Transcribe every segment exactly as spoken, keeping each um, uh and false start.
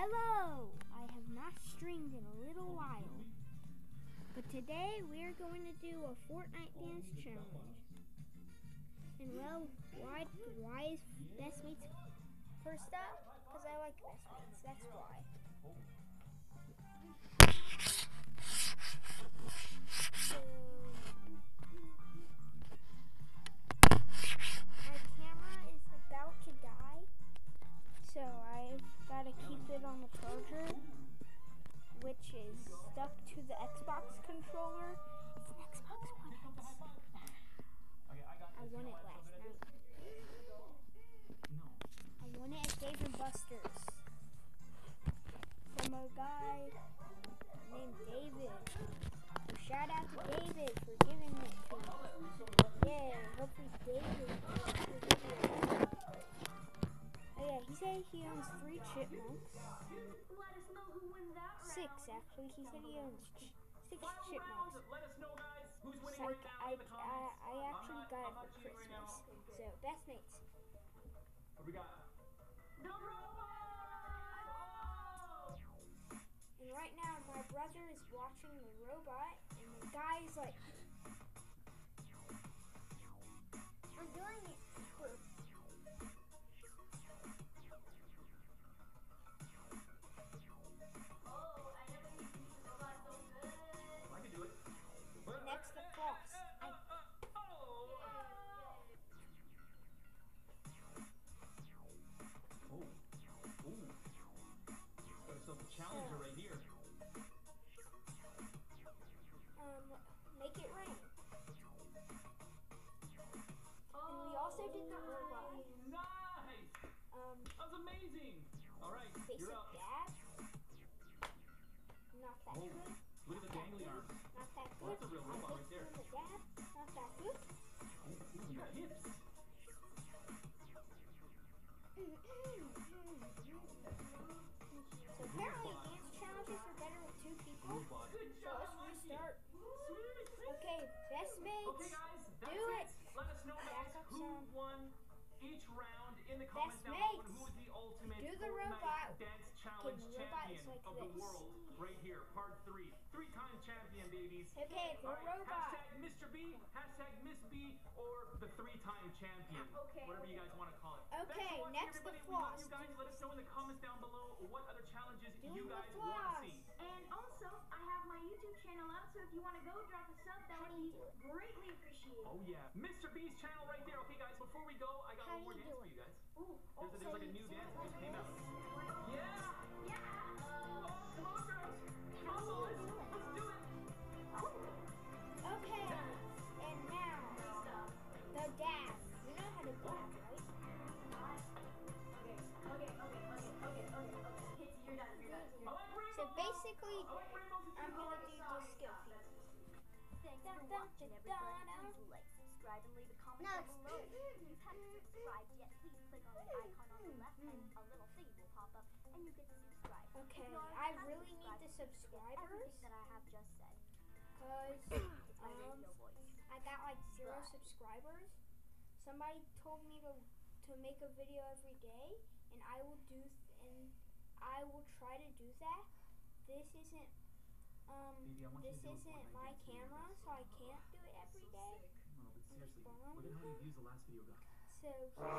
Hello! I have not streamed in a little while, but today we're going to do a Fortnite dance challenge. And well, why why is Best Mates first up? Because I like Best Mates, that's why. So, my camera is about to die, so I've got to keep it on the charger, which is stuck to the Xbox controller. It's an Xbox One X. I won it last night. I won it at Dave and Buster's from a guy named David. So shout out to David for giving it to me. Yeah, hopefully David will give it. Oh yeah, he said he owns three chipmunks. Six, actually. He said he owns ch six chipmunks. Psych, I, I, I actually got it for Christmas. So, Best Mates. What we got? And right now, my brother is watching the robot, and the guy is like, we're doing it for... Next to Floss. I... Oh, ooh. Got yourself a challenger right here. Um, make it rain. And we also did the robot. Nice! Um, that was amazing! Alright, you're up. Dab. Not that Oh, good. look at the gangly arms. Not that good. Oh, that's a real robot right there. The dab. Not that good. Ooh, ooh, you got hips. So apparently dance challenges are better with two people. Robot. So let's restart. Okay, Best Mates. Okay, guys, that's do it. it. Let us know, guys, Back up who some. won each round in the comments Best down below, Mates. and who is the ultimate Do the Fortnite robot. dance challenge Okay, the robot champion is like of this. the world. Right here, part three. Three-time champion, babies. Okay, the All right, robot. hashtag Mister B, hashtag Miss B, or the three-time champion. Okay. Whatever you guys want to call it. Okay, Thanks for watching, next everybody. the We love floss. you guys. Let us know in the comments down below what other challenges Doing you the guys want to floss. see. And also, I have my YouTube channel out, so if you want to go drop a sub, that How would do you be do it? greatly appreciated. Oh yeah, Mister B's channel right there. Okay, guys, before we go, I got How one more do you dance do for it? you guys. Ooh, There's, a, there's like a new dance that just came out. Yeah! yeah. Oh, come on, girls. Come on, let's, let's do it. Okay, and now the dab. You know how to dab, right? Okay, okay, okay, okay, okay, okay, okay. Hits, you're done, you're done. I like rainbows. So basically, I like rainbows and I'm gonna rainbows. do the skill feed. Thanks Da, for da, watching, da, everybody. da, da. Please like, subscribe, and leave a comment No, down it's- below. If you haven't subscribed yet, please click on the icon on the left, and a little thing will pop up, and you get to subscribe. Okay, If you already I have really need the subscribed, you subscribers, get everything that I have just said. cause It's my um, radio voice. I got like zero subscribers. Somebody told me to to make a video every day, and I will do th and I will try to do that. This isn't um Baby, I want you this to do a isn't Fortnite my dance video, camera, guys. so I can't do it every day. No, but seriously, What's wrong look at how with many views the last video got. So Let's do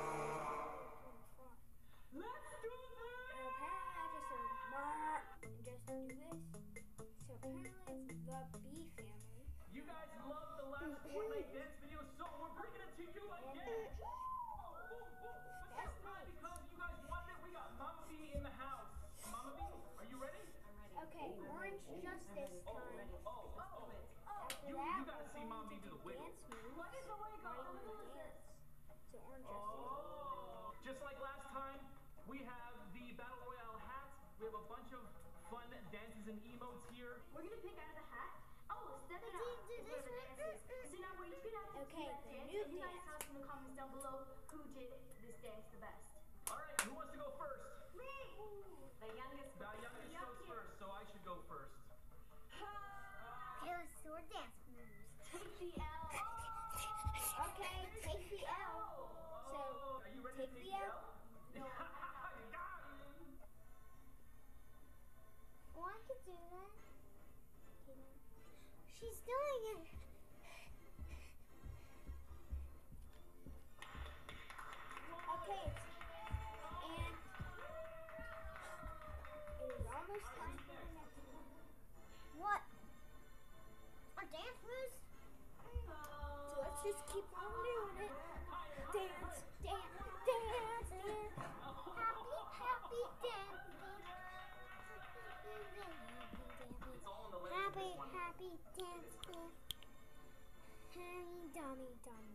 So this! apparently I just heard "Marr" and just do this. So apparently it's the B family. You guys love the last Fortnite dance video, so we're bringing it to you again. Boom, boom, boom. But this time, because you guys wanted it, we got Mama B in the house. Mama B, are you ready? Okay, orange just this Oh, time. oh, oh, oh. After You, that, you gotta we're see going Mama B to do the do wiggle. dance moves. What is the wiggle? Not even Who a is dance. So orange just Oh, just like last time, we have the Battle Royale hats. We have a bunch of fun dances and emotes here. We're gonna pick out of the hat. Oh, step it out. Is where the dance is. So now we're each gonna have to Okay, do that the dance, new and you guys dance. tell us in the comments down below who did this dance the best. All right, who wants to go first? Me. The youngest. The youngest goes first, so I should go first. Okay, let's do our dance moves. Take the L. Okay, take the L. So Are you ready take to the take L. No. You got it. She's doing it. Okay, it's, and it is almost time for the next one. What? Our dance moves? So let's just keep on doing it. Dance, dance, dance, dance. Happy, happy dance. Happy, happy dance. Happy dummy dummy.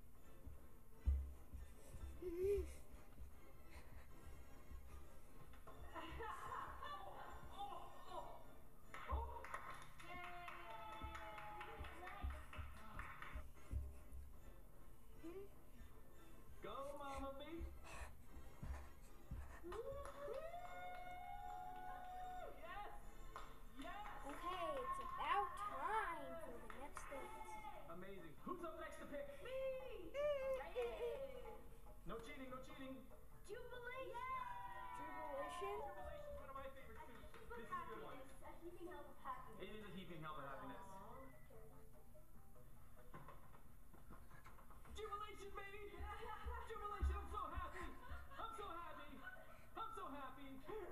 Go, Mama B. Yes! Yes! Okay, it's about time for the next dance. Amazing. Who's up next to pick? Me! No cheating, no cheating. Jubilation. Jubilation. Jubilation's one of my favorites too. This is a good one. It is a heaping help of happiness. Jubilation, baby! Jubilation, I'm so happy! I'm so happy! I'm so happy!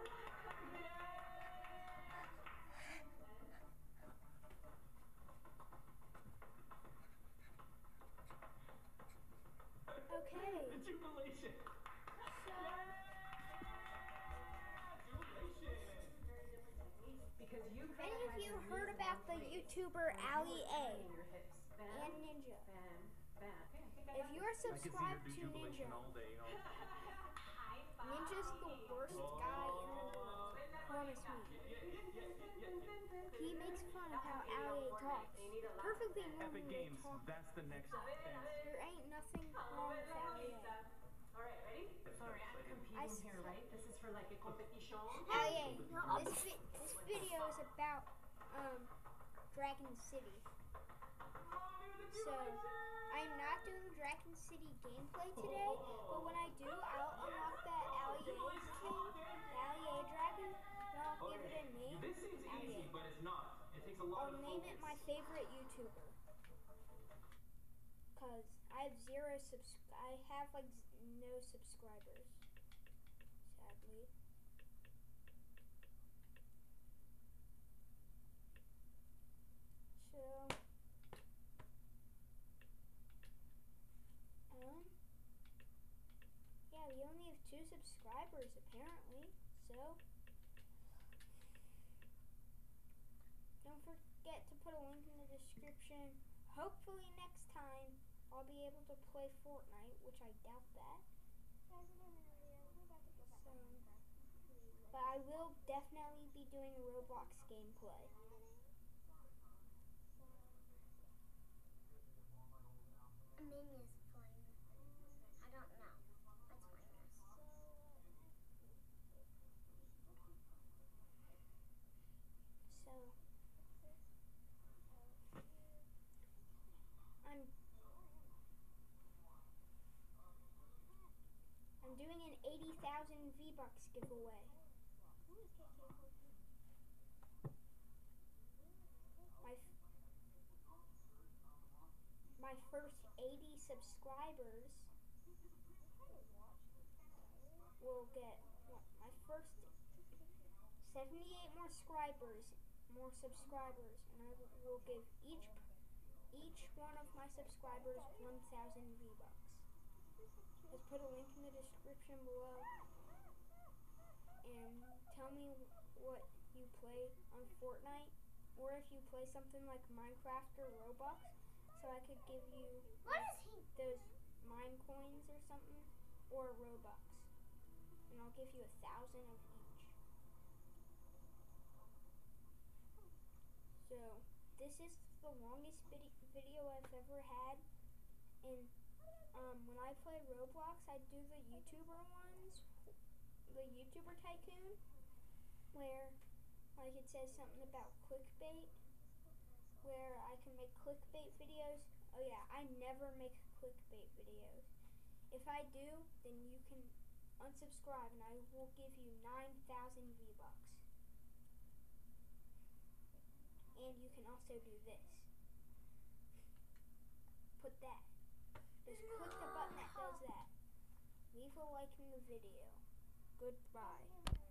Okay. Jubilation! So, Jubilation! if any of you heard about the YouTuber Ali A and Ninja, if you're subscribed to Ninja, all day, you know. Ninja's the worst guy in the world. Promise me. He makes fun of how Ali A talks. Perfectly normal Epic way Games, talk. that's the next dance. There ain't nothing wrong with Ali A. Alright, ready? Sorry, I'm competing I s- here, right? This is for like a competition. Ali A, this, vi- this video is about um Dragon City. So, I'm not doing Dragon City gameplay today, but when I do, I'll unlock that Ali A thing, the Ali A dragon, and I'll give it a name. This seems Ali easy, A. but it's not. It takes a lot I'll of name focus. it my favorite YouTuber. Cause I have zero subs- I have like z- no subscribers. Sadly. So, um, yeah, we only have two subscribers apparently. So, don't forget to put a link in the description. Hopefully next time I'll be able to play Fortnite, which I doubt that. So, but I will definitely be doing a Roblox gameplay. Aminia's playing. I don't know. That's my guess. So, I'm I'm doing an eighty thousand V-Bucks giveaway. My f- my first eighty subscribers will get what, my first seventy-eight more subscribers, more subscribers, and I w- will give each each one of my subscribers one thousand V-Bucks. Let's put a link in the description below, and tell me what you play on Fortnite, or if you play something like Minecraft or Roblox, so I could give you What is he? those mine coins or something, or Robux, and I'll give you a thousand of each. So this is the longest vid- video I've ever had, and um, when I play Roblox, I do the YouTuber ones, the YouTuber Tycoon, where like it says something about clickbait, where I can make clickbait videos. Oh yeah, I never make clickbait videos. If I do, then you can unsubscribe and I will give you nine thousand V-Bucks. And you can also do this. liking the video. Goodbye.